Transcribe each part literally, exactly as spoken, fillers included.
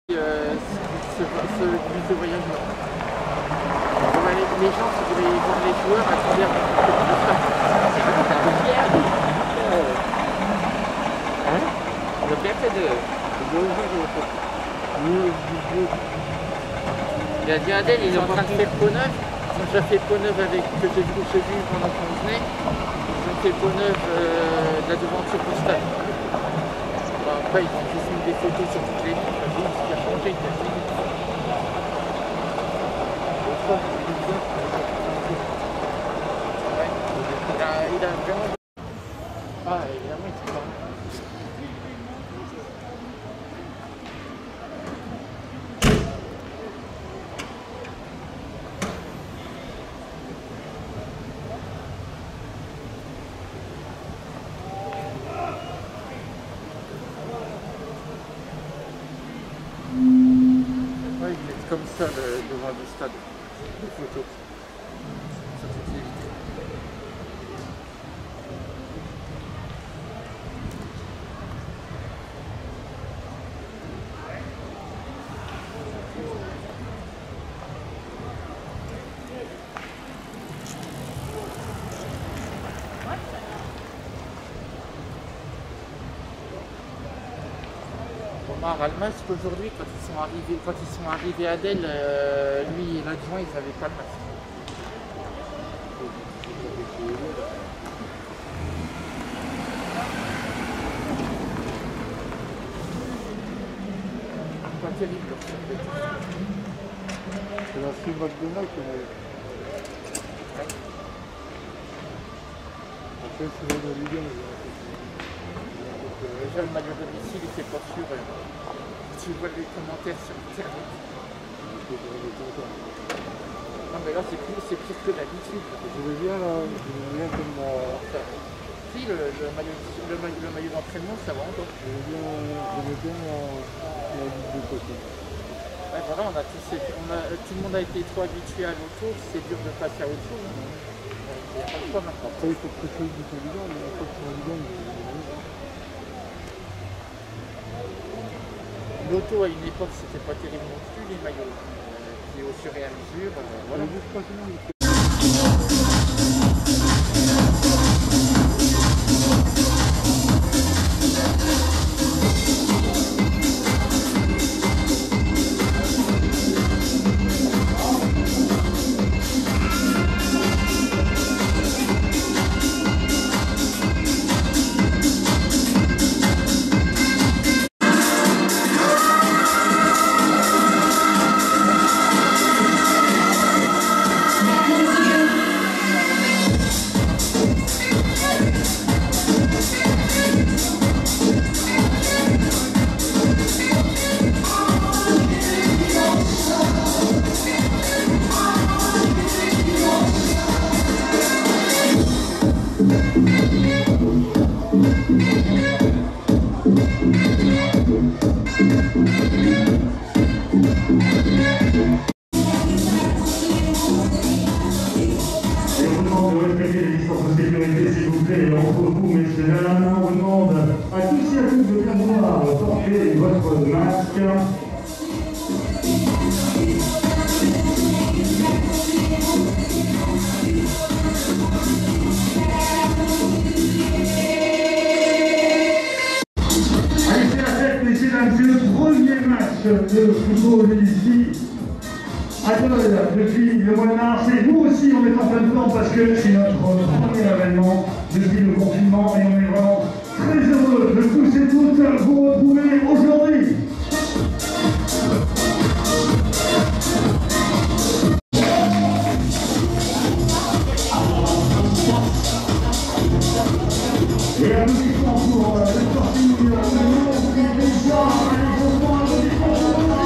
Euh, ce, ce, ce voyage-là. Les gens qui voulaient voir les joueurs à travers c'est vraiment un peu fier. Hein? Le bienfait de... Il a dit Adèle, il est en train de faire peau neuve. Ils ont déjà fait peau neuve avec que j'ai vu, j'ai vu pendant qu'on venait. Ils ont fait peau neuve euh, de la devanture du stade. Bon, après, ils ont fait des photos sur toutes les lignes. Ce qui a changé, il a dit. Il a, il a vraiment... Ah, évidemment, il se prend. Ouais, il est comme ça le, devant le stade, les photos. Ça fait vite. Omar Al-Masque aujourd'hui, quand ils sont arrivés, quand ils sont arrivés à Adèle, euh, lui et l'adjoint, ils n'avaient pas le masque. Pas terrible leur surprise. C'est l'ancien McDonald's qu'on a eu. Après, c'est le Ligue un. Déjà, le maillot domicile, il fait pas sûr. Euh, tu vois les commentaires sur Internet. Non, mais là, c'est plus, c'est pire que d'habitude. Je veux bien, là, je veux bien comme la... Si, le, le maillot, le maillot, le maillot d'entraînement, ça va encore. Je veux bien, je veux bien la, la liste de côté. Ouais, voilà, on a tous, on a, tout le monde a été trop habitué à l'auto, c'est dur de passer à autre chose. Hein. Il n'y a pas de quoi maintenant. Après, il faut que quelque chose de évident, mais après, c'est évident. L'auto à une époque c'était pas terrible non plus, les maillots. Euh, puis au fur et à mesure, euh, voilà. Votre masque. Allez, c'est la fête, messieurs, dames, c'est le premier match de football ici. Adol, depuis le mois de mars, et nous aussi on est en plein dedans parce que c'est notre premier événement depuis le confinement et on est vraiment très heureux de tous et toutes vous retrouver aujourd'hui. Et applaudissements pour le sportif de Lyon, déjà, allez, je prends applaudissements pour le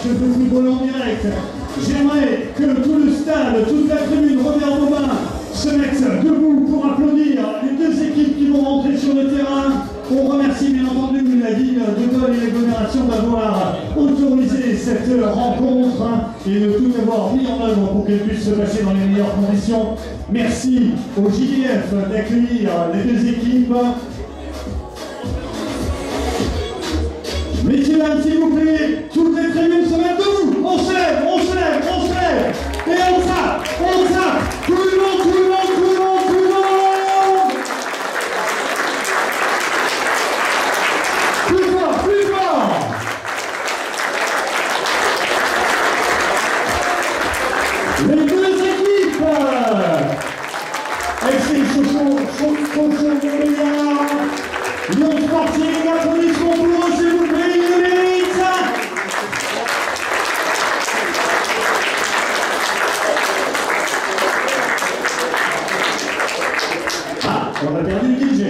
match de football en direct. J'aimerais que tout le stade, toute la tribune Robert Aubin se mettent debout pour applaudir les deux équipes qui vont rentrer sur le terrain. On remercie bien entendu la ville de Dole et l'agglomération d'avoir autorisé cette rencontre et de tout avoir mis en œuvre pour qu'elle puisse se passer dans les meilleures conditions. Merci au J D F d'accueillir les deux équipes. Messieurs, dames, s'il vous plaît, toutes les tribunes se mettent debout. On se lève, on se lève, on se lève. Et on tape, on tape. Tout le monde, tout le monde, tout le monde, tout le monde. Plus fort, plus fort. Les deux équipes. F C Sochaux, Sochaux-Montbéliard, Lyon Sporting, applaudissements pour eux, s'il vous plaît, ils le méritent. Ah, on a perdu le D J.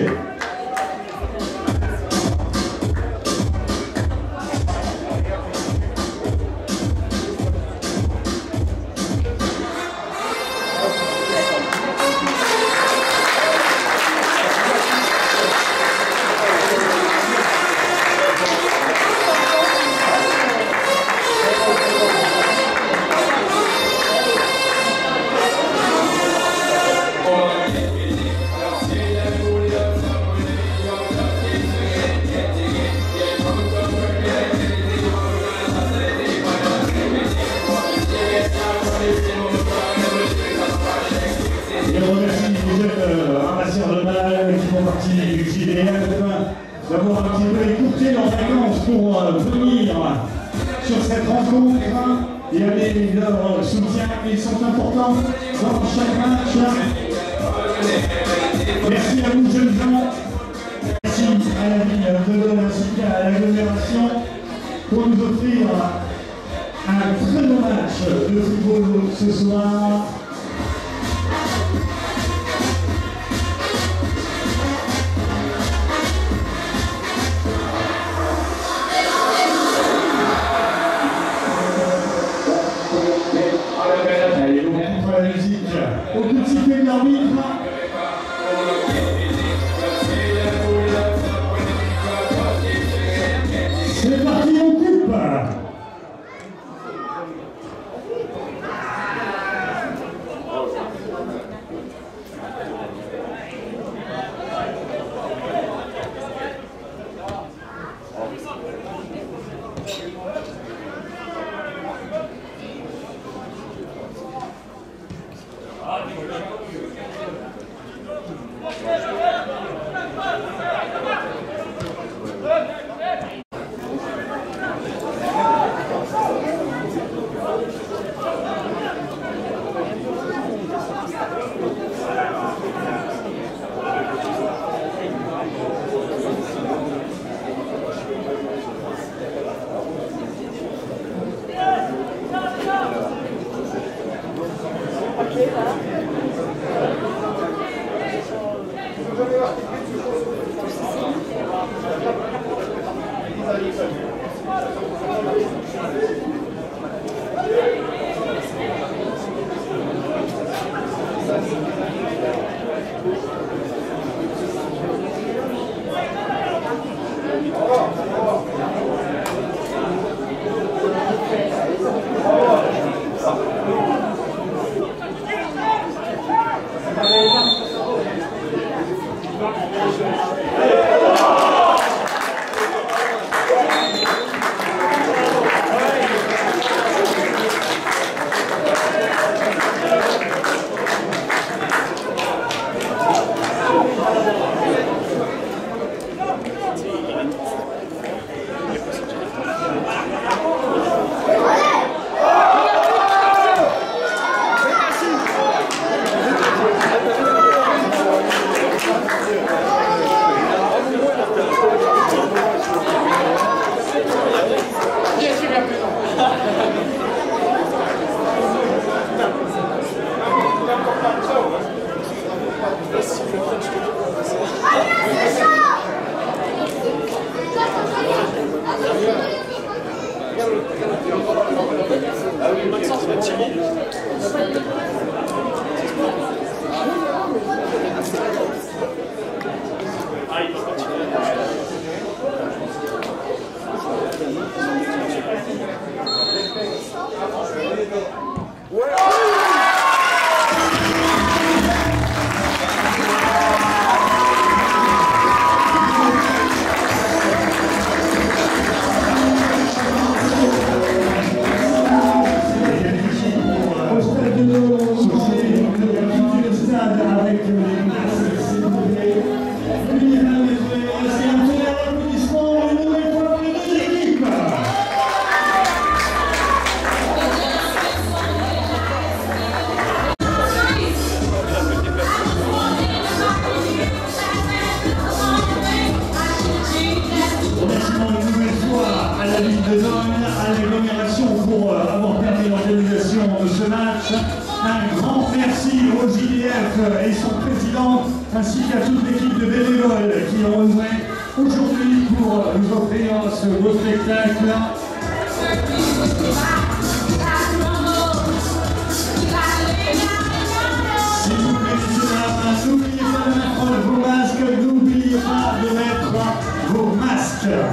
D'avoir un petit peu écouté leurs vacances pour euh, venir sur cette rencontre et amener leur soutien. Ils sont importants dans chaque match. Merci à vous, jeunes gens. Merci à la ville de Dole ainsi qu'à l'agglomération pour nous offrir un très beau match de football ce soir. Au petit peu de l'arbitre. C'est parti, on coupe. de ce match. Un grand merci au J D F et son président, ainsi qu'à toute l'équipe de bénévoles qui ont œuvré aujourd'hui pour nous offrir ce beau spectacle. S'il vous plaît, messieurs, dames, n'oubliez pas de mettre vos masques, n'oubliez pas de mettre vos masques.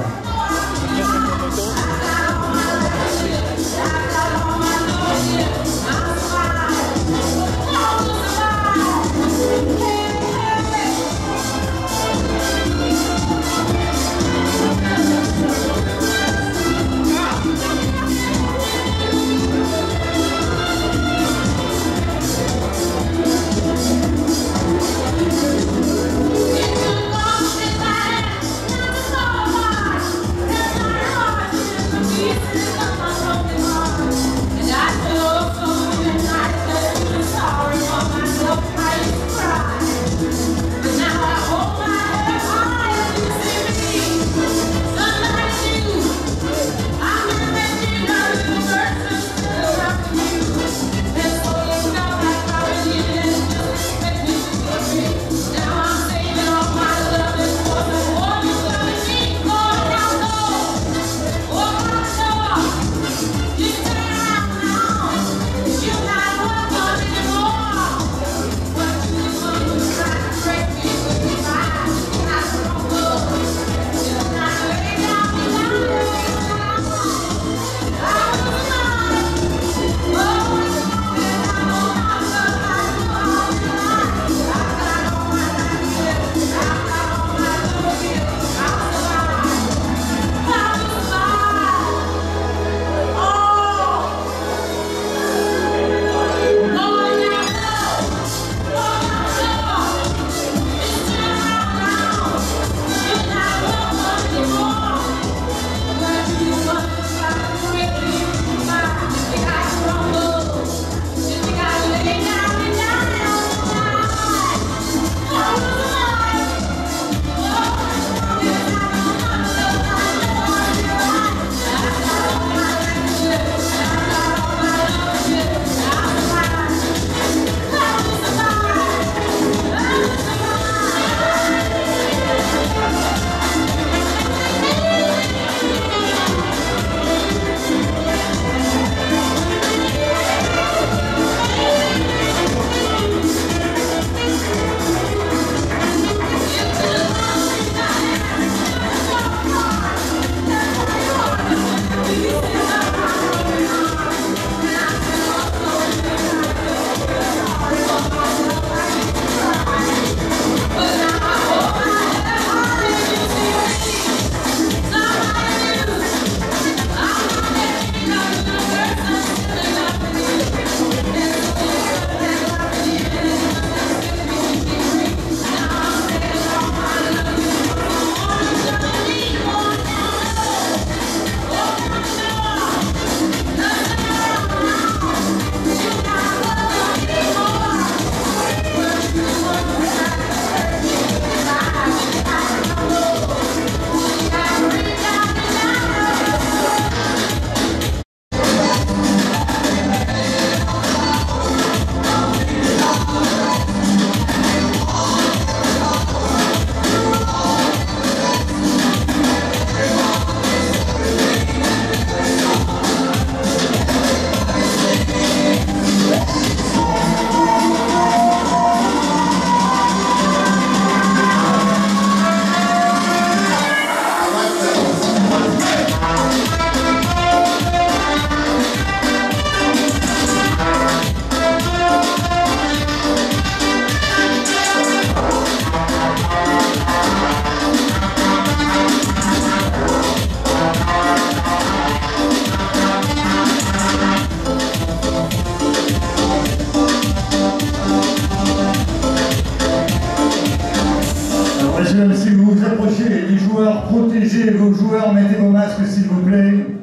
Si vous vous approchez des joueurs, protégez vos joueurs, mettez vos masques s'il vous plaît.